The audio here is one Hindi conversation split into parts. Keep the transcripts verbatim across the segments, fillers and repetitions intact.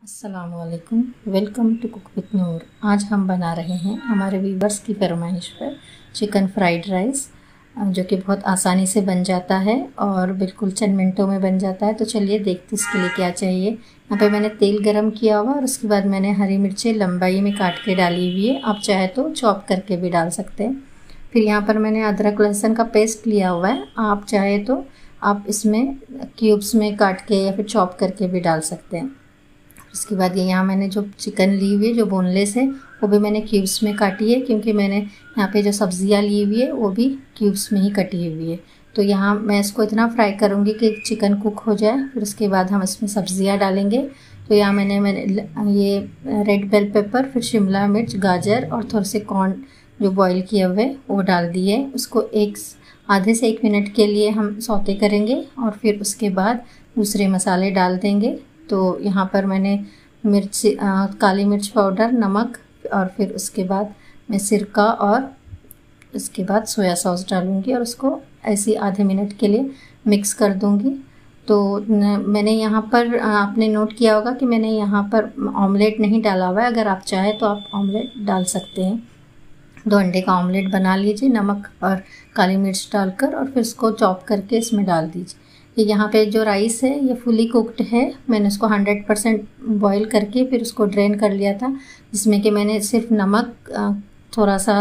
अस्सलामुअलैकुम, welcome to cook with Noor. आज हम बना रहे हैं हमारे व्यूवर्स की फरमाइश पर चिकन फ्राइड राइस, जो कि बहुत आसानी से बन जाता है और बिल्कुल चंद मिनटों में बन जाता है। तो चलिए देखते इसके लिए क्या चाहिए। यहाँ पे मैंने तेल गरम किया हुआ और उसके बाद मैंने हरी मिर्चें लंबाई में काट के डाली हुई है। आप चाहे तो चॉप करके भी डाल सकते हैं। फिर यहाँ पर मैंने अदरक लहसुन का पेस्ट लिया हुआ है। आप चाहे तो आप इसमें क्यूब्स में काट के या फिर चॉप करके भी डाल सकते हैं। उसके बाद ये यहाँ मैंने जो चिकन ली हुई है जो बोनलेस है वो भी मैंने क्यूब्स में काटी है, क्योंकि मैंने यहाँ पे जो सब्जियाँ ली हुई है वो भी क्यूब्स में ही कटी हुई है। तो यहाँ मैं इसको इतना फ्राई करूँगी कि चिकन कुक हो जाए। फिर उसके बाद हम इसमें सब्जियाँ डालेंगे। तो यहाँ मैंने मैंने ये रेड बेल पेपर, फिर शिमला मिर्च, गाजर और थोड़े से कॉर्न जो बॉईल किए हुए वो डाल दिए। उसको एक आधे से एक मिनट के लिए हम सौते करेंगे और फिर उसके बाद दूसरे मसाले डाल देंगे। तो यहाँ पर मैंने मिर्च आ, काली मिर्च पाउडर, नमक और फिर उसके बाद मैं सिरका और उसके बाद सोया सॉस डालूँगी और उसको ऐसे आधे मिनट के लिए मिक्स कर दूँगी। तो न, मैंने यहाँ पर आपने नोट किया होगा कि मैंने यहाँ पर ऑमलेट नहीं डाला हुआ है। अगर आप चाहें तो आप ऑमलेट डाल सकते हैं। दो अंडे का ऑमलेट बना लीजिए नमक और काली मिर्च डालकर, और फिर इसको चॉप करके इसमें डाल दीजिए। ये यहाँ पे जो राइस है ये फुली कुक्ड है। मैंने उसको हंड्रेड परसेंट बॉईल करके फिर उसको ड्रेन कर लिया था, जिसमें कि मैंने सिर्फ नमक, थोड़ा सा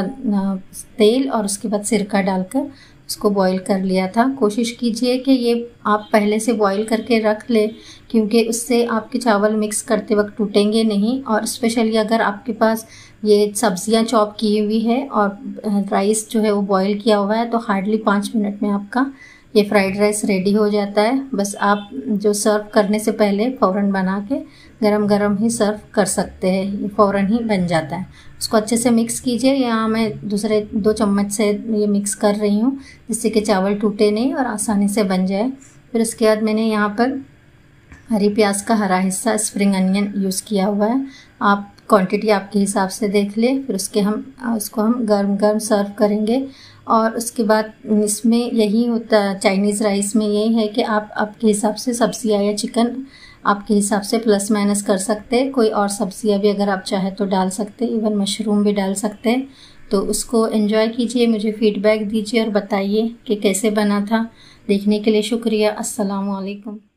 तेल और उसके बाद सिरका डालकर उसको बॉईल कर लिया था। कोशिश कीजिए कि ये आप पहले से बॉईल करके रख लें, क्योंकि उससे आपके चावल मिक्स करते वक्त टूटेंगे नहीं। और स्पेशली अगर आपके पास ये सब्जियां चॉप की हुई है और राइस जो है वो बॉईल किया हुआ है, तो हार्डली पाँच मिनट में आपका ये फ्राइड राइस रेडी हो जाता है। बस आप जो सर्व करने से पहले फ़ौरन बना के गरम गरम ही सर्व कर सकते हैं। ये फ़ौरन ही बन जाता है। उसको अच्छे से मिक्स कीजिए। यहाँ मैं दूसरे दो चम्मच से ये मिक्स कर रही हूँ, जिससे कि चावल टूटे नहीं और आसानी से बन जाए। फिर उसके बाद मैंने यहाँ पर हरी प्याज का हरा हिस्सा, स्प्रिंग अनियन यूज़ किया हुआ है। आप क्वांटिटी आपके हिसाब से देख लें। फिर उसके हम उसको हम गर्म गर्म सर्व करेंगे। और उसके बाद इसमें यही होता है, चाइनीज़ राइस में यही है कि आप आपके हिसाब से सब्जियाँ या चिकन आपके हिसाब से प्लस माइनस कर सकते हैं। कोई और सब्जियाँ भी अगर आप चाहें तो डाल सकते हैं, इवन मशरूम भी डाल सकते हैं। तो उसको एंजॉय कीजिए, मुझे फीडबैक दीजिए और बताइए कि कैसे बना था। देखने के लिए शुक्रिया। अस्सलामु अलैकुम।